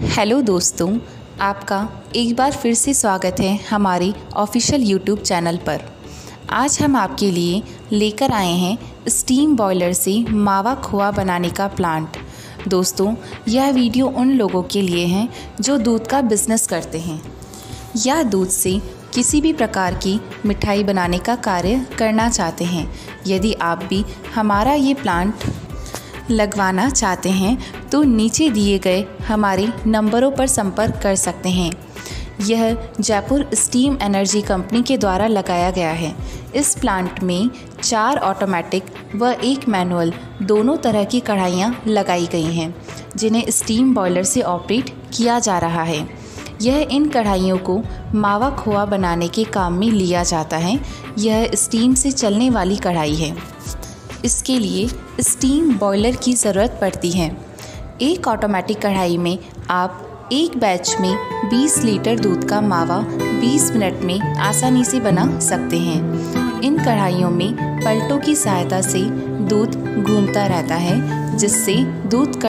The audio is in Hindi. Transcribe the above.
हेलो दोस्तों, आपका एक बार फिर से स्वागत है हमारे ऑफिशियल यूट्यूब चैनल पर। आज हम आपके लिए लेकर आए हैं स्टीम बॉयलर से मावा खोआ बनाने का प्लांट। दोस्तों, यह वीडियो उन लोगों के लिए है जो दूध का बिजनेस करते हैं या दूध से किसी भी प्रकार की मिठाई बनाने का कार्य करना चाहते हैं। यदि आप भी हमारा ये प्लांट लगवाना चाहते हैं तो नीचे दिए गए हमारे नंबरों पर संपर्क कर सकते हैं। यह जयपुर स्टीम एनर्जी कंपनी के द्वारा लगाया गया है। इस प्लांट में 4 ऑटोमेटिक व 1 मैनुअल दोनों तरह की कढ़ाइयाँ लगाई गई हैं, जिन्हें स्टीम बॉयलर से ऑपरेट किया जा रहा है। यह इन कढ़ाइयों को मावा खोआ बनाने के काम में लिया जाता है। यह स्टीम से चलने वाली कढ़ाई है। इसके लिए स्टीम बॉयलर की ज़रूरत पड़ती है। एक ऑटोमेटिक कढ़ाई में आप एक बैच में 20 लीटर दूध का मावा 20 मिनट में आसानी से बना सकते हैं। इन कढ़ाइयों में पलटों की सहायता से दूध घूमता रहता है, जिससे दूध